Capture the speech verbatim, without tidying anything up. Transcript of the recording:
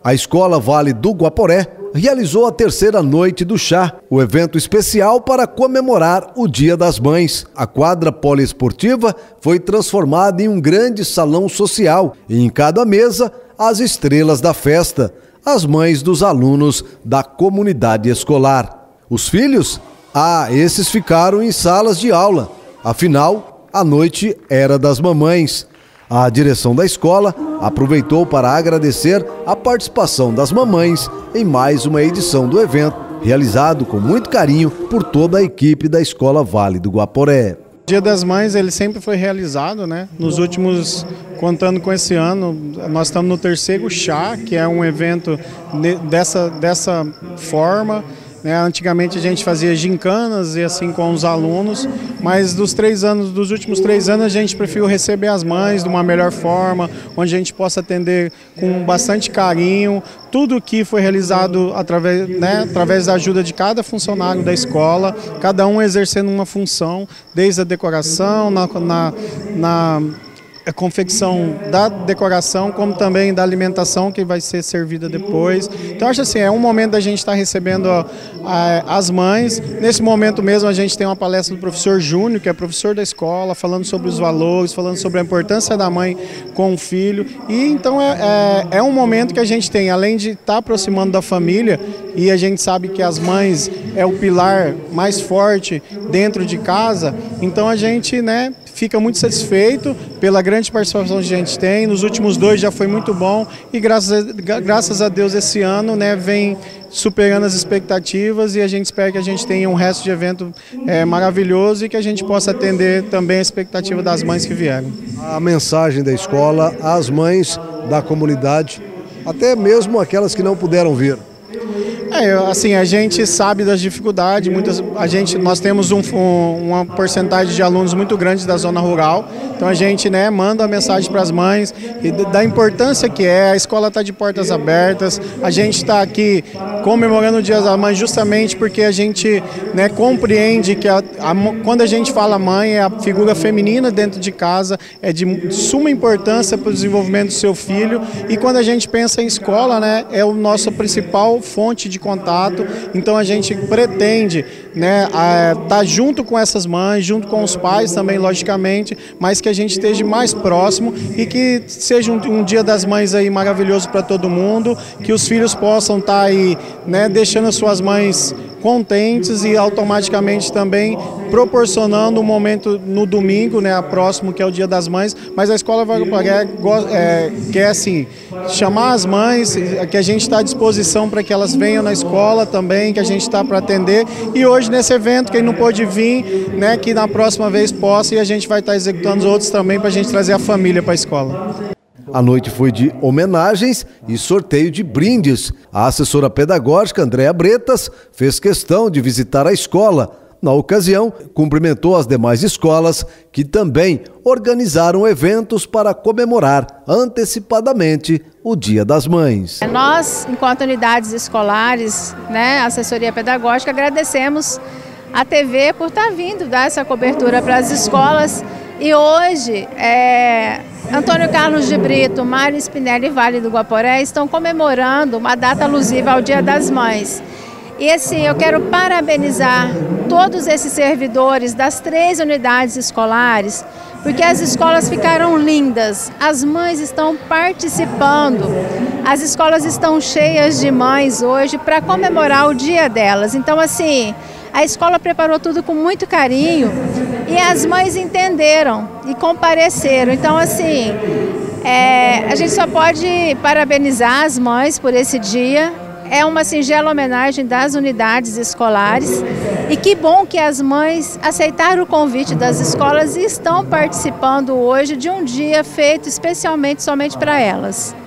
A Escola Vale do Guaporé realizou a terceira noite do chá, o evento especial para comemorar o Dia das Mães. A quadra poliesportiva foi transformada em um grande salão social e em cada mesa as estrelas da festa, as mães dos alunos da comunidade escolar. Os filhos? Ah, esses ficaram em salas de aula. Afinal, a noite era das mamães. A direção da escola aproveitou para agradecer a participação das mamães em mais uma edição do evento, realizado com muito carinho por toda a equipe da Escola Vale do Guaporé. O Dia das Mães ele sempre foi realizado, né? Nos últimos, contando com esse ano, nós estamos no terceiro chá, que é um evento dessa, dessa forma. Antigamente a gente fazia gincanas e assim com os alunos, mas dos três anos, dos últimos três anos a gente preferiu receber as mães de uma melhor forma, onde a gente possa atender com bastante carinho, tudo que foi realizado através, né, através da ajuda de cada funcionário da escola, cada um exercendo uma função, desde a decoração, na, na, na a confecção da decoração, como também da alimentação que vai ser servida depois. Então acho assim, é um momento da gente estar recebendo ó, a, as mães. Nesse momento mesmo a gente tem uma palestra do professor Júnior, que é professor da escola, falando sobre os valores, falando sobre a importância da mãe com o filho. E então é, é, é um momento que a gente tem, além de estar aproximando da família, e a gente sabe que as mães é o pilar mais forte dentro de casa, então a gente, né, fica muito satisfeito pela grande participação que a gente tem. Nos últimos dois já foi muito bom e graças a, graças a Deus esse ano, né, vem superando as expectativas e a gente espera que a gente tenha um resto de evento é, maravilhoso e que a gente possa atender também a expectativa das mães que vieram. A mensagem da escola às mães da comunidade, até mesmo aquelas que não puderam vir. É, assim, a gente sabe das dificuldades, muitas, a gente, nós temos um, um, uma porcentagem de alunos muito grande da zona rural, então a gente, né, manda a mensagem para as mães e da importância que é, a escola está de portas abertas, a gente está aqui comemorando o Dia das Mães justamente porque a gente, né, compreende que a, a, quando a gente fala mãe, é a figura feminina dentro de casa, é de suma importância para o desenvolvimento do seu filho, e quando a gente pensa em escola, né, é o nosso principal fonte de contato, então a gente pretende, né, estar junto com essas mães, junto com os pais também, logicamente, mas que a gente esteja mais próximo e que seja um, um Dia das Mães aí maravilhoso para todo mundo, que os filhos possam estar aí, né, deixando as suas mães contentes e automaticamente também proporcionando um momento no domingo, né, próximo, que é o Dia das Mães, mas a Escola Vale do Guaporé é, quer assim, chamar as mães, que a gente está à disposição para que elas venham na escola também, que a gente está para atender, e hoje nesse evento, quem não pôde vir, né, que na próxima vez possa, e a gente vai estar executando os outros também para a gente trazer a família para a escola. A noite foi de homenagens e sorteio de brindes. A assessora pedagógica Andréa Bretas fez questão de visitar a escola. Na ocasião, cumprimentou as demais escolas que também organizaram eventos para comemorar antecipadamente o Dia das Mães. Nós, enquanto unidades escolares, né, assessoria pedagógica, agradecemos a T V por estar vindo dar essa cobertura para as escolas. E hoje, é, Antônio Carlos de Brito, Mário Spinelli e Vale do Guaporé estão comemorando uma data alusiva ao Dia das Mães. E assim, eu quero parabenizar todos esses servidores das três unidades escolares, porque as escolas ficaram lindas, as mães estão participando, as escolas estão cheias de mães hoje para comemorar o dia delas. Então, assim, a escola preparou tudo com muito carinho e as mães entenderam e compareceram. Então, assim, é, a gente só pode parabenizar as mães por esse dia. É uma singela homenagem das unidades escolares e que bom que as mães aceitaram o convite das escolas e estão participando hoje de um dia feito especialmente somente para elas.